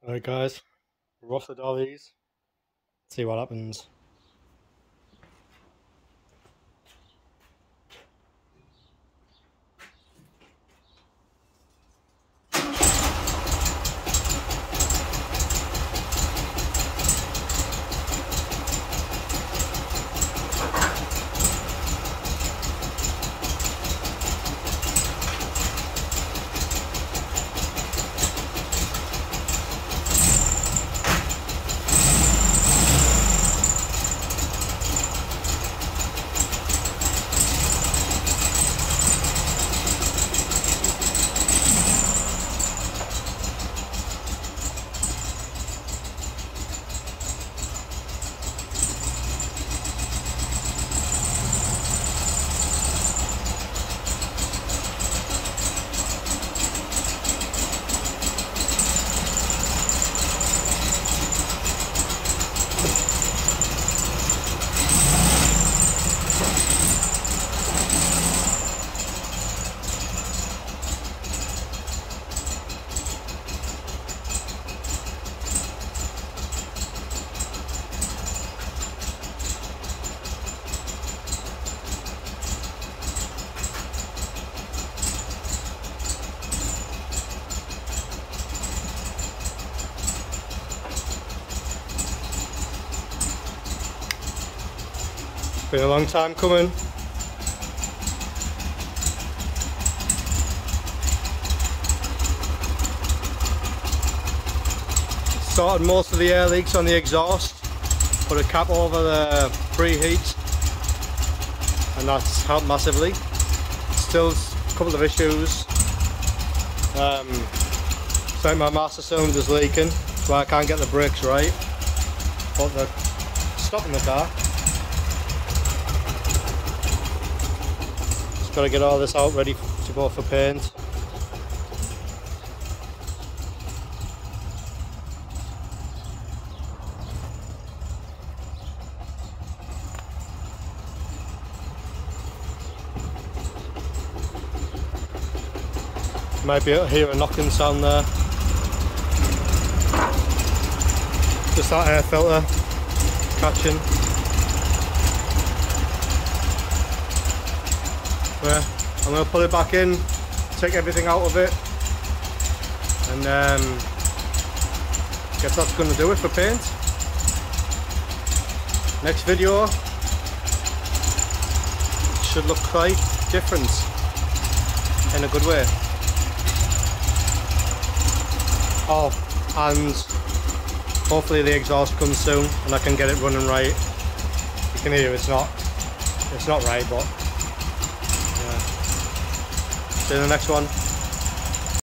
Alright guys, rough the dollies, see what happens. Been a long time coming. Sorted most of the air leaks on the exhaust, put a cap over the preheat, and that's helped massively. Still a couple of issues. So my master cylinder's leaking, so I can't get the brakes right, but they're stopping the car. Got to get all this out ready to go for paint. Might be able to hear a knocking sound there. Just that air filter catching. I'm going to put it back in, take everything out of it, and guess that's going to do it for paint. Next video should look quite different in a good way. Oh, and hopefully the exhaust comes soon and I can get it running right. You can hear it's not right, but see you in the next one.